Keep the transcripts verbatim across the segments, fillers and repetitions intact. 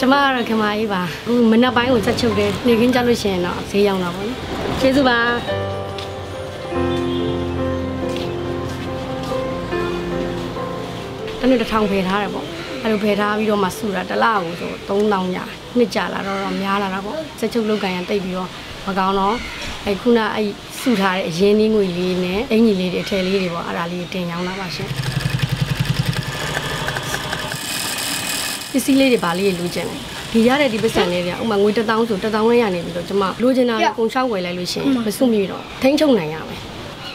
ကျမကတော့ခင်မကြီးပါမနက်ပိုင်းကိုစက်ချုပ်တယ်နေခင်းကြလို့ရှိရင်တော့ဈေးရောက်တော့ပါကျေးဇူးပါတနေ့တစ်ထောင်ဖယ်ထားတယ်ပေါ့အဲ့လိုဖယ်ထားပြီးတော့မှစုတာတစ်လကိုဆိုသုံးသောင်းညာနှစ်ကြာလာတော့တော့များလာတာပေါ့စက်ချုပ်လောက်ကန်ရတိတ်ပြီးတော့မကောင်းတော့အဲ့ခုနအဲ့စုထားတဲ့အရင်းနှီးငွေလေးနဲ့အင်ကြီးလေးတွေအထည်လေးတွေပေါ့အဲ့ဒါလေးတင်ရောင်းလာပါရှင်ပစ္စည်းလေးတွေပါလေးလိုချင်တယ်ဒီရတဲ့ဒီပစ္စံလေးတွေကဥမာငွေတစ်သောင်းဆိုတစ်သောင်းဝန်းရနေပြီးတော့ကျမလိုချင်တာကိုကုန်လျှောက်ဝယ်လိုက်လို့ရှိရင်မစွမိတော့ထိန်းချုပ်နိုင်ရမယ်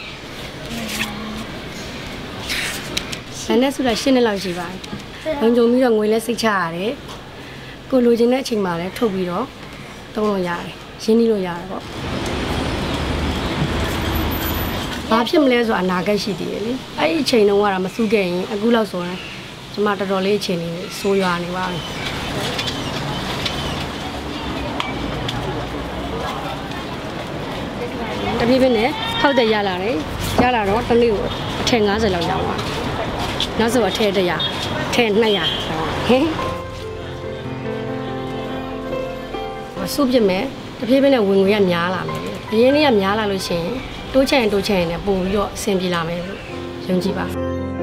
အဲ့နဲ့ဆိုတာရှင်းနှစ်လောက်ရှိပါတယ်လုံခြုံပြီးတော့ငွေလဲစိတ်ချရတယ်ကိုလိုချင်တဲ့အချိန်မှာလည်းထုတ်ပြီးတော့သုံးလို့ရတယ်ရင်းနှီးလို့ရတယ်ပေါ့ဘာဖြစ်မလဲဆိုအနာဂတ်ရှိသေးတယ်လေအဲ့ဒီအချိန်တုန်းကတော့မစုခဲ့ရင်အခုလောက်ဆိုရင်ကျမတော်တော်လေးအချိန်လေးဆိုးရွားနေပါပြီတပြည့်ပြည့်နဲ့ထောက်တဲ့ရလာတယ်ရလာတော့တစ်နေ့ကိုအထည်၅၀လောက်ရောင်းသွားနောက်ဆိုအထည်တစ်ရာအထည်နှစ်ရာဟင်စုပြမယ်တပြည့်ပြည့်နဲ့ဝင်ငွေကများလာမယ်အရင်နေ့ကများလာလို့ရှိရင်တိုးချင်တိုးချင်နဲ့ပို့ပြီးတော့အဆင်ပြေလာမယ်လို့ယုံကြည်ပါ